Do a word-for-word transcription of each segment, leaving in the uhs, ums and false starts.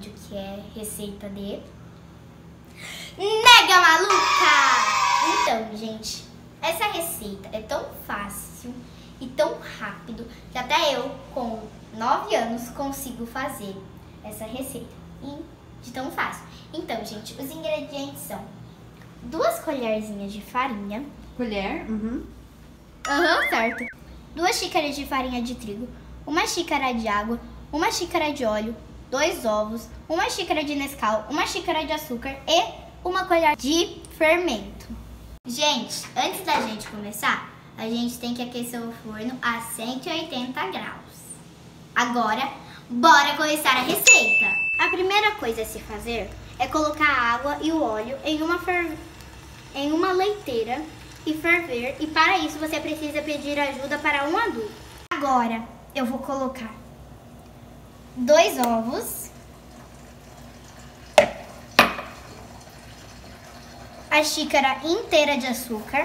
vídeo, que é receita de Nega Maluca! Então, gente, essa receita é tão fácil e tão rápido que até eu, com nove anos, consigo fazer essa receita. E de tão fácil. Então, gente, os ingredientes são duas colherzinhas de farinha. Colher? Uhum. Aham, uhum, certo. Duas xícaras de farinha de trigo, uma xícara de água, uma xícara de óleo, dois ovos, uma xícara de Nescau, uma xícara de açúcar e uma colher de fermento. Gente, antes da gente começar, a gente tem que aquecer o forno a cento e oitenta graus. Agora, bora começar a receita. A primeira coisa a se fazer é colocar a água e o óleo em uma, fer... em uma leiteira e ferver. E para isso você precisa pedir ajuda para um adulto. Agora eu vou colocar dois ovos, a xícara inteira de açúcar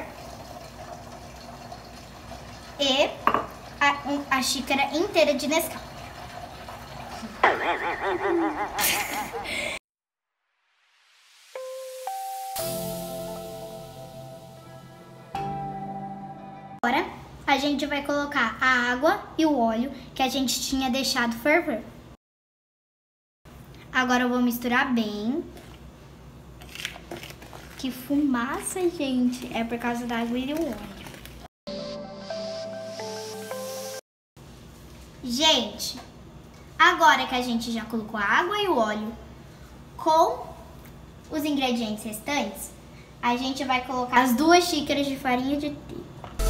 e a, um, a xícara inteira de Nescau. Agora a gente vai colocar a água e o óleo que a gente tinha deixado ferver. Agora eu vou misturar bem. Que fumaça, gente! É por causa da água e do óleo. Gente, agora que a gente já colocou a água e o óleo com os ingredientes restantes, a gente vai colocar as duas xícaras de farinha de trigo.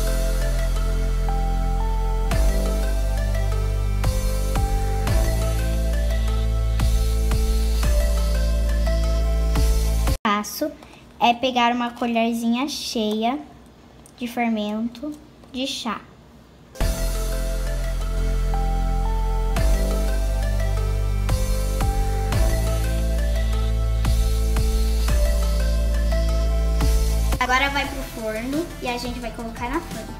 O passo é pegar uma colherzinha cheia de fermento de chá. Agora vai pro forno e a gente vai colocar na forma.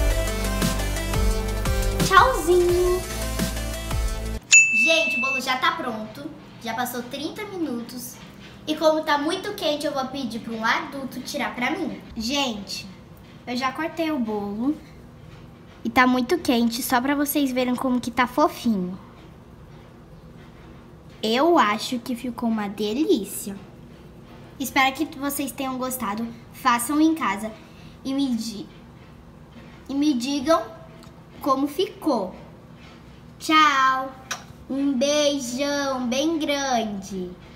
Tchauzinho! Gente, o bolo já tá pronto. Já passou trinta minutos. E como tá muito quente, eu vou pedir para um adulto tirar pra mim. Gente, eu já cortei o bolo. E tá muito quente, só pra vocês verem como que tá fofinho. Eu acho que ficou uma delícia. Espero que vocês tenham gostado. Façam em casa e me, di e me digam como ficou. Tchau! Um beijão bem grande!